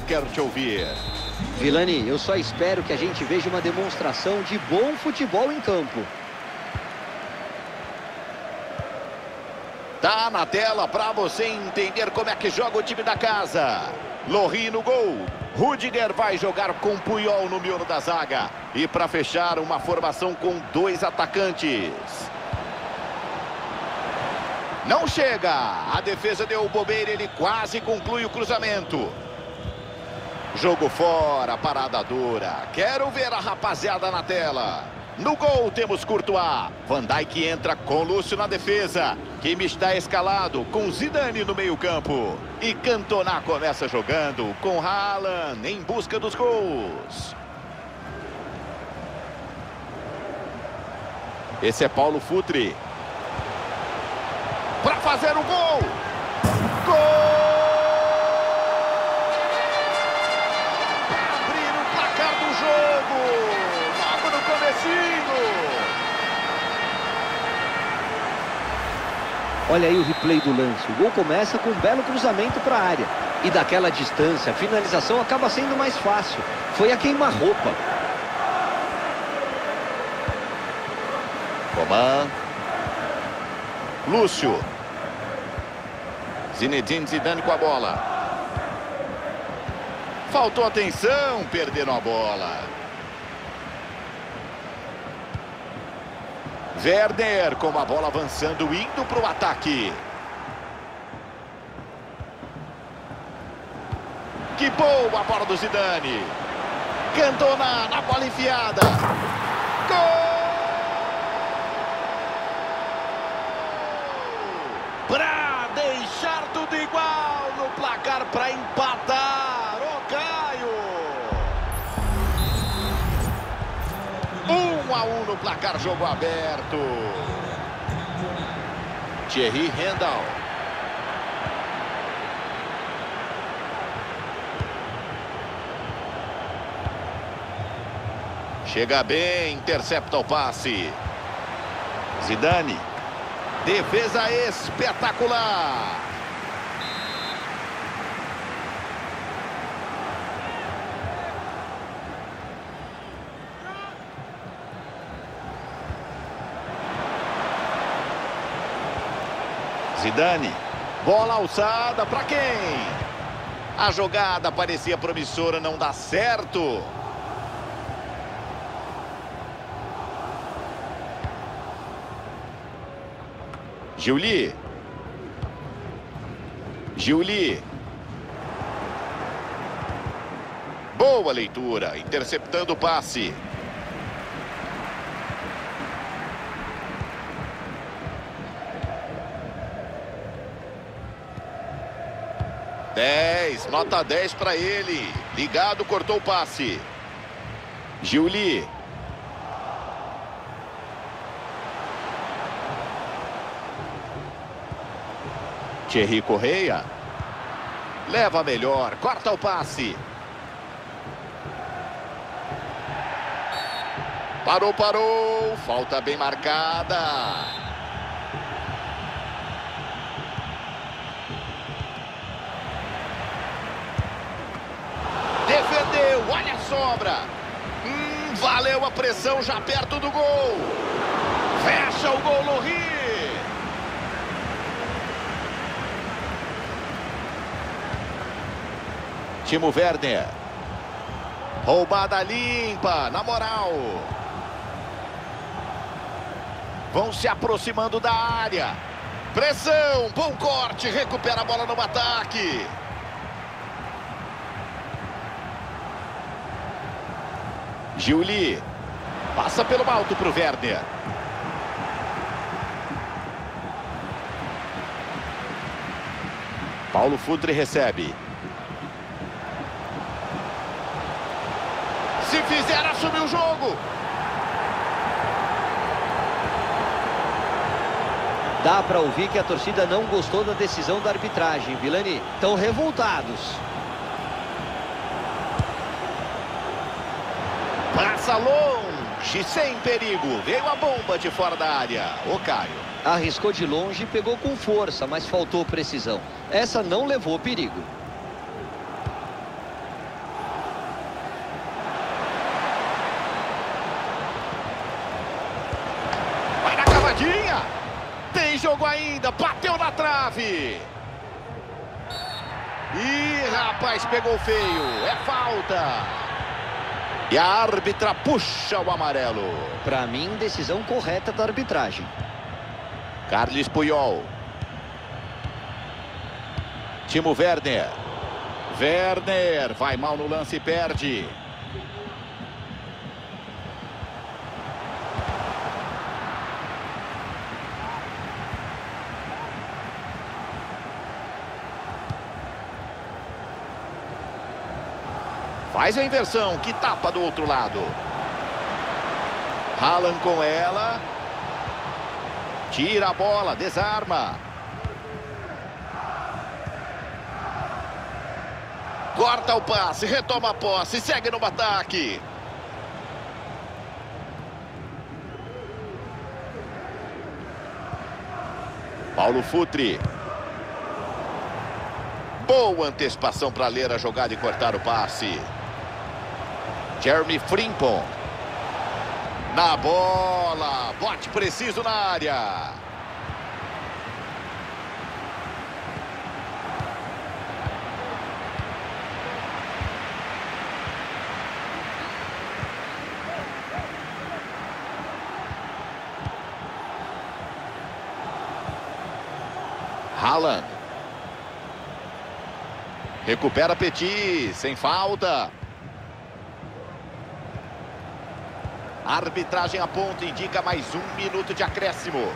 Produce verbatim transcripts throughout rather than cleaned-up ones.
quero te ouvir. Vilani, eu só espero que a gente veja uma demonstração de bom futebol em campo. Tá na tela para você entender como é que joga o time da casa. Lohri no gol. Rudiger vai jogar com Puyol no miolo da zaga. E para fechar, uma formação com dois atacantes. Não chega. A defesa deu bobeira, ele quase conclui o cruzamento. Jogo fora, parada dura. Quero ver a rapaziada na tela. No gol temos Courtois. Van Dijk entra com Lúcio na defesa. Kimi está escalado com Zidane no meio campo. E Cantona começa jogando com Haaland em busca dos gols. Esse é Paulo Futre. Para fazer o gol. Gol! Olha aí o replay do lance. O gol começa com um belo cruzamento para a área. E daquela distância, a finalização acaba sendo mais fácil. Foi a queima-roupa. Coman. Lúcio. Zinedine Zidane com a bola. Faltou atenção, perderam a bola. Werner com a bola avançando, indo para o ataque. Que boa a bola do Zidane. Cantona na bola enfiada. Gol! Para deixar tudo igual no placar para empatar. Ô, Caio! um a um no placar, jogo aberto. Thierry Henry. Chega bem, intercepta o passe. Zidane. Defesa espetacular. Zidane, bola alçada para quem? A jogada parecia promissora, não dá certo. Giuli. Giuli. Boa leitura, interceptando o passe. dez, nota dez para ele. Ligado, cortou o passe. Giuli. Thierry Correia. Leva melhor, corta o passe. Parou, parou. Falta bem marcada. Defendeu, olha a sobra. Hum, valeu a pressão já perto do gol. Fecha o gol, Lohri. Timo Werner. Roubada limpa, na moral. Vão se aproximando da área. Pressão, bom corte, recupera a bola no ataque. Giuli. Passa pelo alto para o Werner. Paulo Futre recebe. Se fizer, assume o jogo. Dá para ouvir que a torcida não gostou da decisão da arbitragem, Vilani. Estão revoltados. Passa longe, sem perigo. Veio a bomba de fora da área. O Caio. Arriscou de longe e pegou com força, mas faltou precisão. Essa não levou perigo. jogo ainda, bateu na trave. Ih, rapaz, pegou feio, é falta. E a árbitra puxa o amarelo. Para mim, decisão correta da arbitragem. Carles Puyol. Timo Werner. Werner vai mal no lance e perde. Faz a inversão, que tapa do outro lado. Haaland com ela. Tira a bola, desarma. Corta o passe, retoma a posse, segue no ataque. Paulo Futre. Boa antecipação para ler a jogada e cortar o passe. Jeremy Frimpong. Na bola, bote preciso na área. Haaland. Recupera Petit, sem falta. A arbitragem aponta, indica mais um minuto de acréscimo.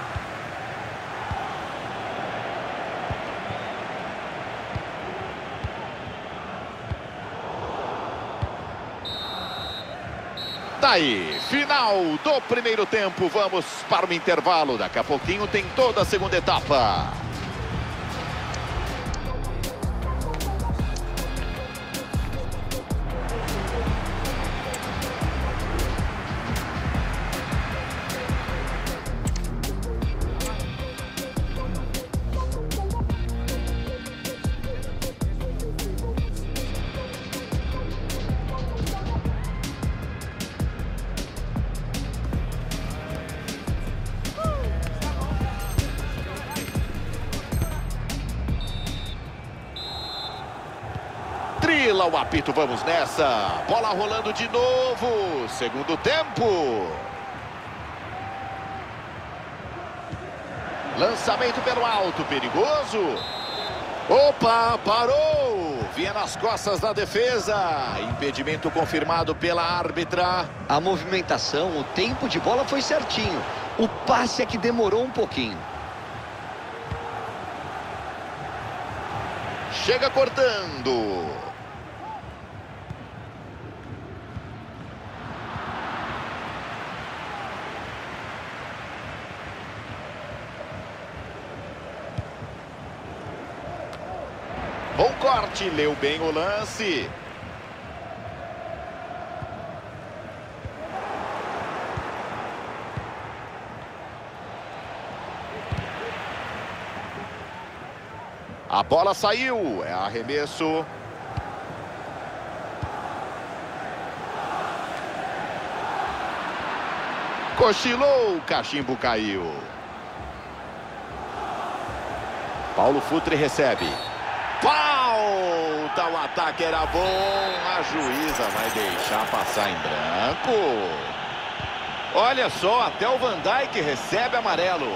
Tá aí, final do primeiro tempo. Vamos para o intervalo. Daqui a pouquinho tem toda a segunda etapa. Trila o apito, vamos nessa. Bola rolando de novo. Segundo tempo. Lançamento pelo alto, perigoso. Opa, parou. Vinha nas costas da defesa. Impedimento confirmado pela árbitra. A movimentação, o tempo de bola foi certinho. O passe é que demorou um pouquinho. Chega cortando. Bom corte, leu bem o lance. A bola saiu, é arremesso. Cochilou, o cachimbo caiu. Paulo Futre recebe. Falta, o ataque era bom. A juíza vai deixar passar em branco. Olha só, até o Van Dijk recebe amarelo.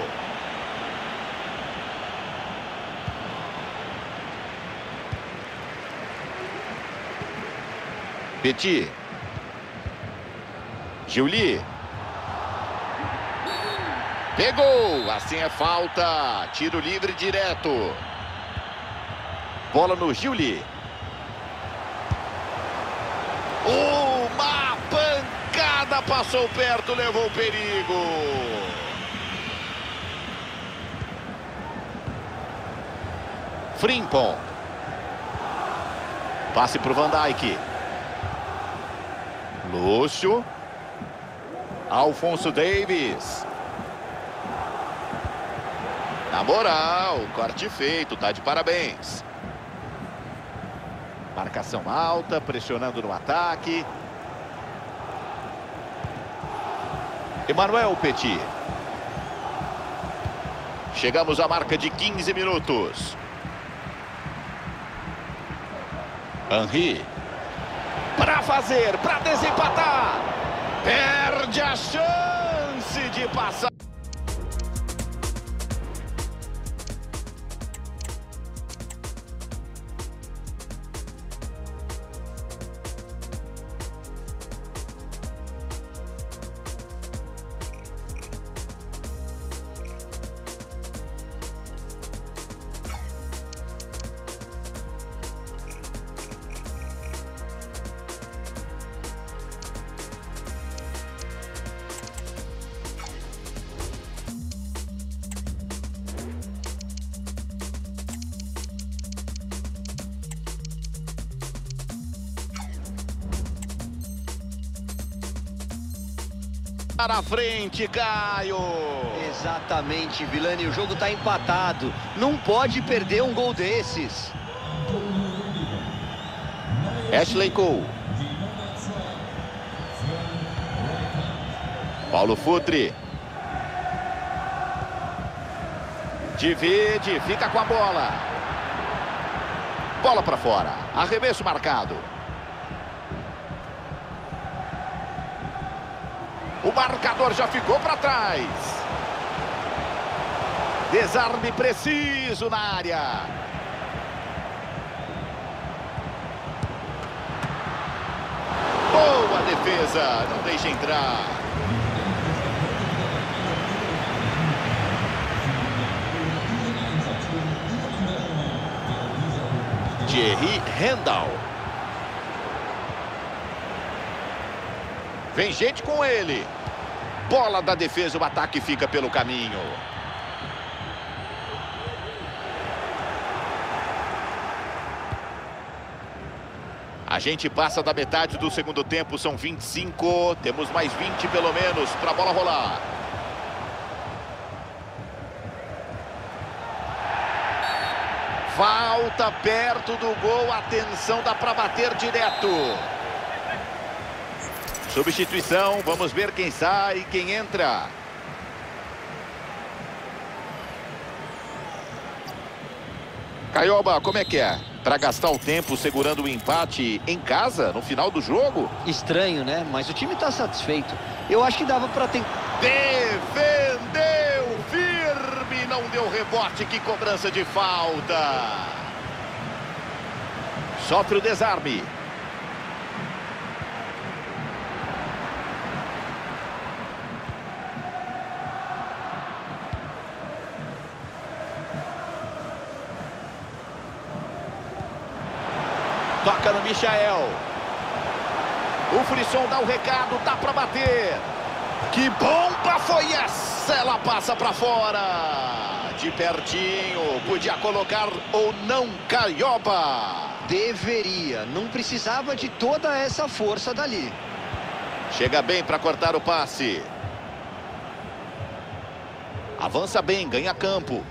Petit. Giuli. Pegou, assim é falta. Tiro livre direto. Bola no Giuli. Uma pancada, passou perto, levou perigo. Frimpong. Passe para o Van Dijk. Lúcio. Alphonso Davies. Na moral, corte feito, tá de parabéns. Marcação alta, pressionando no ataque. Emmanuel Petit. Chegamos à marca de quinze minutos. Henry. Para fazer, para desempatar. Perde a chance de passar. Para frente, Caio. Exatamente, Vilani. O jogo está empatado. Não pode perder um gol desses. Ashley Cole. Paulo Futre. Divide, fica com a bola. Bola para fora. Arremesso marcado. O marcador já ficou para trás. Desarme preciso na área. Boa defesa. Não deixa entrar. Thierry Hendal. Vem gente com ele. Bola da defesa, o ataque fica pelo caminho. A gente passa da metade do segundo tempo, são vinte e cinco. Temos mais vinte pelo menos para a bola rolar. Falta perto do gol, atenção, dá para bater direto. Substituição, vamos ver quem sai e quem entra. Caioba, como é que é? Para gastar o tempo segurando o empate em casa, no final do jogo? Estranho, né? Mas o time está satisfeito. Eu acho que dava para ter... Defendeu firme, não deu rebote, que cobrança de falta. Sofre o desarme. Toca no Michael. O Frisson dá o recado, dá para bater. Que bomba foi essa? Ela passa para fora. De pertinho, podia colocar ou não, Caioba. Deveria, não precisava de toda essa força dali. Chega bem para cortar o passe. Avança bem, ganha campo.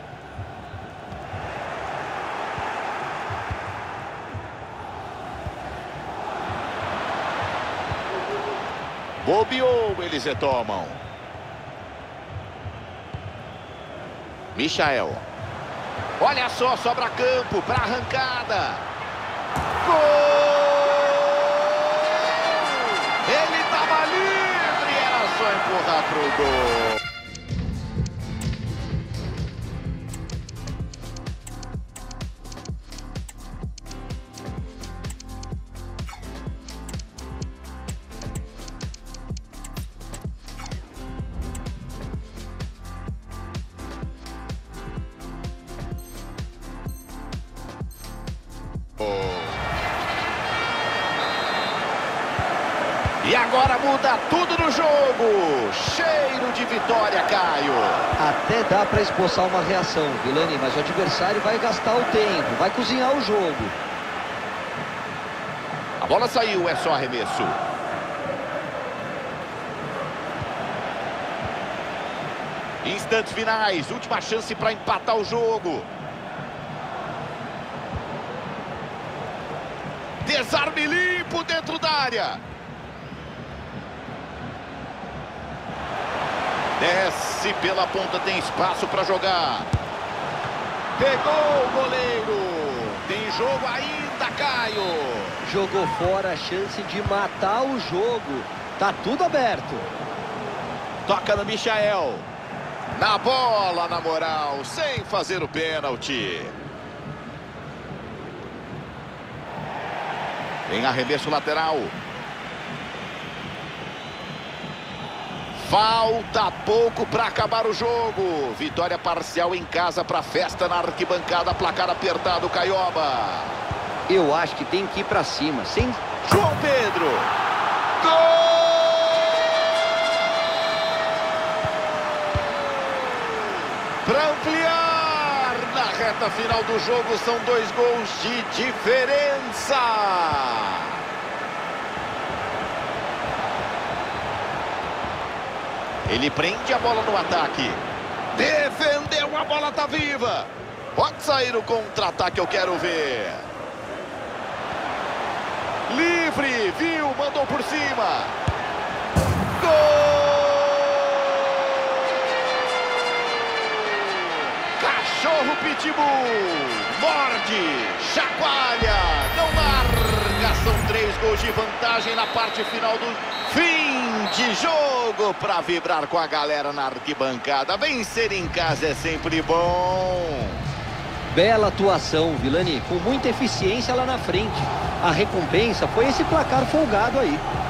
Bobeou, eles retomam. Michael. Olha só, sobra campo para arrancada. Gol! Ele estava livre, era só empurrar pro gol. E agora muda tudo no jogo. Cheiro de vitória, Caio. Até dá para esboçar uma reação, Vilani, mas o adversário vai gastar o tempo, vai cozinhar o jogo. A bola saiu, é só arremesso. Instantes finais, última chance para empatar o jogo. Desarme limpo dentro da área. Desce pela ponta, tem espaço para jogar. Pegou o goleiro. Tem jogo ainda, Caio. Jogou fora a chance de matar o jogo. Tá tudo aberto. Toca no Michael. Na bola, na moral, sem fazer o pênalti. Em arremesso lateral. Falta pouco para acabar o jogo. Vitória parcial em casa para festa na arquibancada. Placar apertado, Caioba. Eu acho que tem que ir para cima. Sem... João Pedro. Gol! Para ampliar na reta final do jogo, são dois gols de diferença. Ele prende a bola no ataque. Defendeu, a bola tá viva. Pode sair o contra-ataque, eu quero ver. Livre, viu, mandou por cima. Gol! Cachorro Pitbull. Morde, chacoalha, não larga. São três gols de vantagem na parte final do fim de jogo para vibrar com a galera na arquibancada. Vencer em casa é sempre bom. Bela atuação, Vilani, com muita eficiência lá na frente. A recompensa foi esse placar folgado aí.